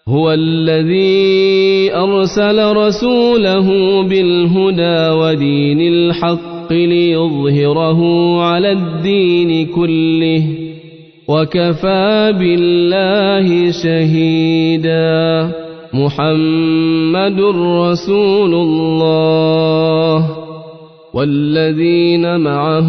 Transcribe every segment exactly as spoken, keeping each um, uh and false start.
هو الذي أرسل رسوله بالهدى ودين الحق ليظهره على الدين كله وكفى بالله شهيدا. محمد رسول الله والذين معه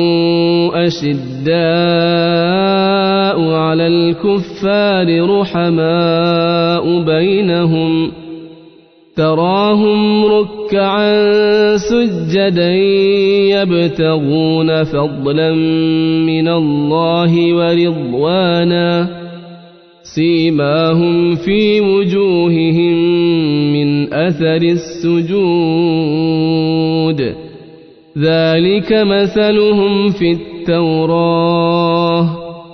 أشداء على الكفار رحماء بينهم تراهم ركعا سجدا يبتغون فضلا من الله ورضوانا سيماهم في وجوههم من أثر السجود ذلك مثلهم في التوراة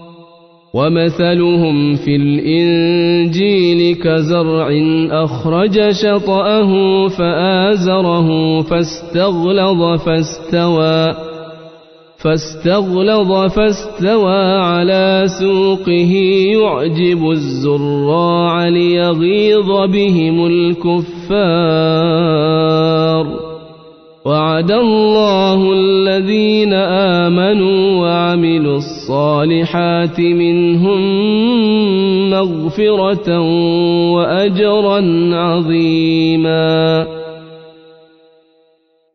ومثلهم في الإنجيل كزرع أخرج شطأه فآزره فاستغلظ فاستوى فاستغلظ فاستوى على سوقه يعجب الزراع ليغيظ بهم الكفار. وعد الله الذين آمنوا وعملوا الصالحات منهم مغفرة وأجرا عظيما.